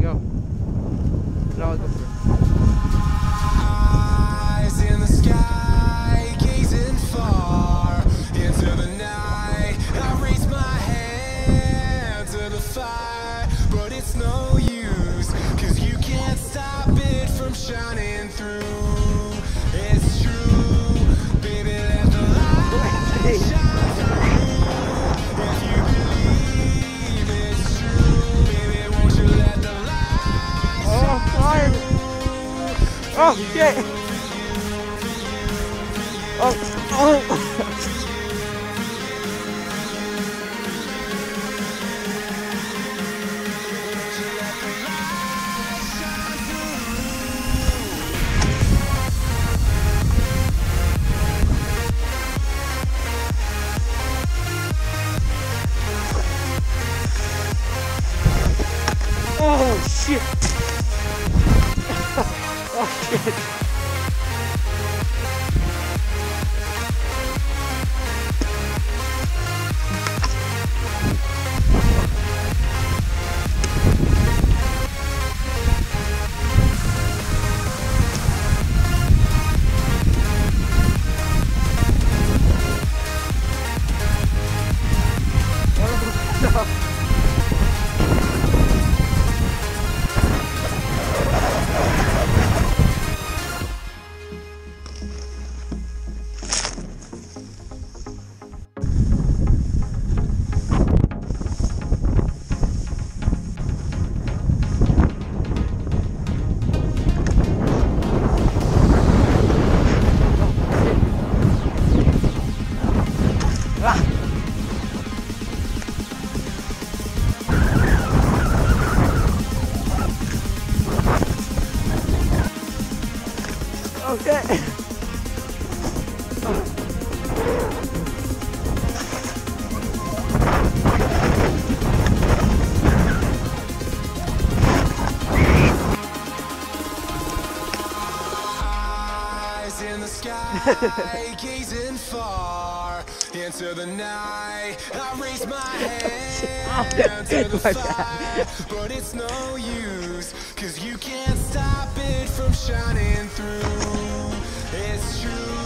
go. No, I'll go first. Eyes in the sky, gazing far into the night. I raise my hand to the fire, but it's no use, 'cause you can't stop it from shining through. It's true, baby, let the light shine through. If you believe it's true, baby, won't you let the light Oh, I'm tired. Oh, shit. Oh. Oh, shit. Oh, shit. Okay. Eyes in the sky, gazing far into the night. I raise my hand to the fire, but it's no use, 'cause you can't stop it from shining through. It's true.